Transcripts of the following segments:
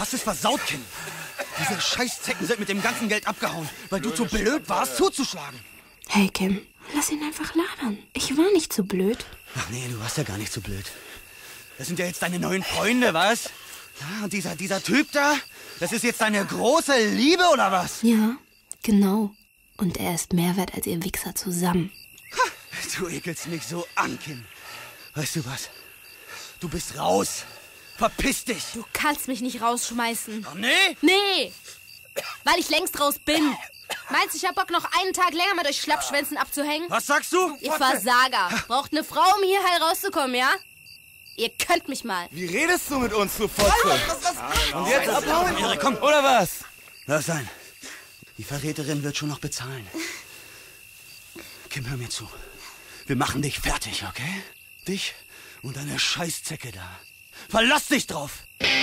hast es versaut, Kim. Diese Scheißzecken sind mit dem ganzen Geld abgehauen, weil du zu blöd warst, zuzuschlagen. Hey, Kim, lass ihn einfach labern. Ich war nicht so blöd. Ach nee, du warst ja gar nicht so blöd. Das sind ja jetzt deine neuen Freunde, was? Ja, und dieser Typ da, das ist jetzt deine große Liebe, oder was? Ja, genau. Und er ist mehr wert als ihr Wichser zusammen. Ha, du ekelst mich so an, Kim. Weißt du was? Du bist raus. Verpiss dich. Du kannst mich nicht rausschmeißen. Ach nee? Nee, weil ich längst raus bin. Meinst du, ich hab Bock, noch einen Tag länger mit euch Schlappschwänzen abzuhängen? Was sagst du? Ihr Versager. Braucht eine Frau, um hier heil rauszukommen, ja? Ihr könnt mich mal. Wie redest du mit uns, du Fotze? Und jetzt abhauen? Irre, komm. Oder was? Lass sein. Die Verräterin wird schon noch bezahlen. Kim, hör mir zu. Wir machen dich fertig, okay? Dich und deine Scheißzecke da. Verlass dich drauf!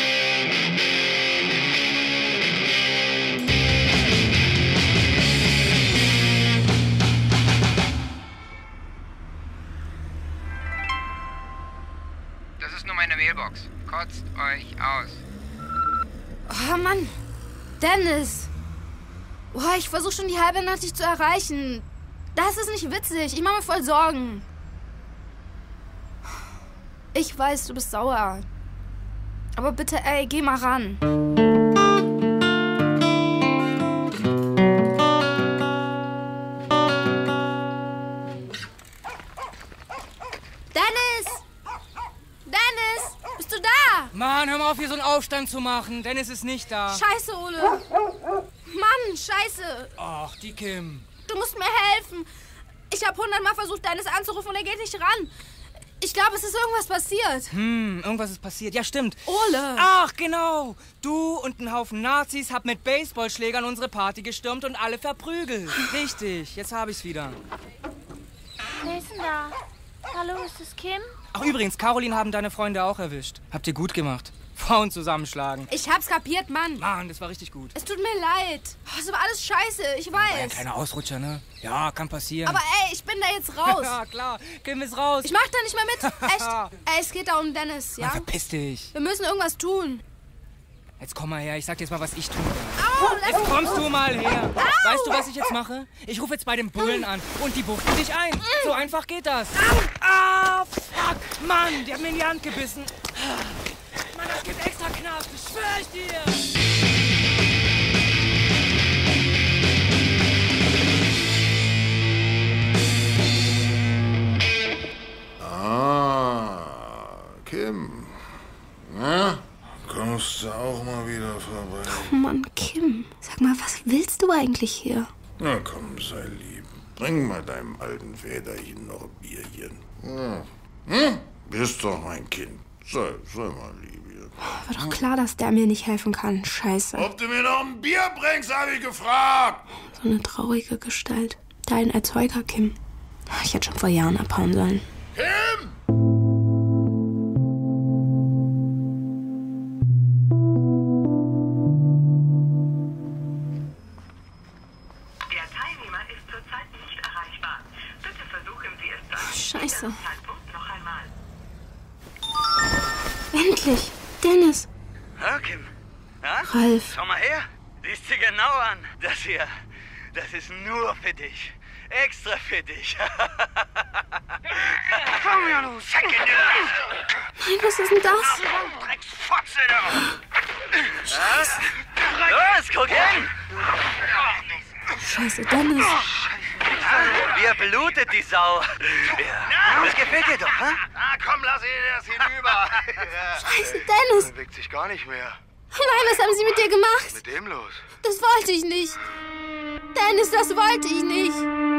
Das ist nur meine Mailbox. Kotzt euch aus. Oh Mann, Dennis. Oh, ich versuche schon die halbe Nacht, dich zu erreichen. Das ist nicht witzig. Ich mache mir voll Sorgen. Ich weiß, du bist sauer. Aber bitte, ey, geh mal ran. Dennis! Dennis! Bist du da? Mann, hör mal auf, hier so einen Aufstand zu machen. Dennis ist nicht da. Scheiße, Ole. Mann, scheiße. Ach, die Kim. Du musst mir helfen. Ich habe 100-mal versucht, Dennis anzurufen und er geht nicht ran. Ich glaube, es ist irgendwas passiert. Irgendwas ist passiert. Ja, stimmt. Ole. Ach, genau. Du und ein Haufen Nazis habt mit Baseballschlägern unsere Party gestürmt und alle verprügelt. Richtig, jetzt habe ich's wieder. Wer ist denn da? Hallo, ist das Kim? Ach, übrigens, Caroline haben deine Freunde auch erwischt. Habt ihr gut gemacht. Frauen zusammenschlagen. Ich hab's kapiert, Mann. Mann, das war richtig gut. Es tut mir leid. Oh, es war alles scheiße, ich War ja ein weiß. kleiner Ausrutscher, ne? Ja, kann passieren. Aber ey, ich bin da jetzt raus. Ja, klar. Kim ist raus. Ich mach da nicht mehr mit. Echt. Ey, es geht da um Dennis, ja? Mann, verpiss dich. Wir müssen irgendwas tun. Jetzt komm mal her, ich sag dir jetzt mal, was ich tun will. Au, lass Jetzt kommst du mal her. Au. Weißt du, was ich jetzt mache? Ich rufe jetzt bei den Bullen an und die buchten dich ein. So einfach geht das. Ah, fuck. Mann, die haben mir in die Hand gebissen. Mann, das gibt extra Knast, das schwör ich dir. Kim. Na? Kommst du auch mal wieder vorbei? Oh Mann, Kim. Sag mal, was willst du eigentlich hier? Na komm, sei lieb. Bring mal deinem alten Väterchen noch ein Bierchen. Ja. Hm? Bist doch mein Kind. Sei mal lieb hier. War doch klar, dass der mir nicht helfen kann. Scheiße. Ob du mir noch ein Bier bringst, habe ich gefragt. So eine traurige Gestalt. Dein Erzeuger, Kim. Ich hätte schon vor Jahren abhauen sollen. Kim! Scheiße. Endlich! Dennis! Ja, Kim? Ja? Ralf. Schau mal her. Siehst du genau an. Das hier, das ist nur für dich. Extra für dich. Komm her, du Säcke. Nein, was ist denn das? Drecksfotze, du. Scheiße. Los, guck hin. Scheiße, Dennis. Wie er blutet, die Sau. Ja. Das gefällt dir doch, hä? Na komm, lass ihn das hinüber. Scheiße, Dennis. Bewegt sich gar nicht mehr. Nein, was haben Sie mit dir gemacht? Was ist mit dem los? Das wollte ich nicht. Dennis, das wollte ich nicht.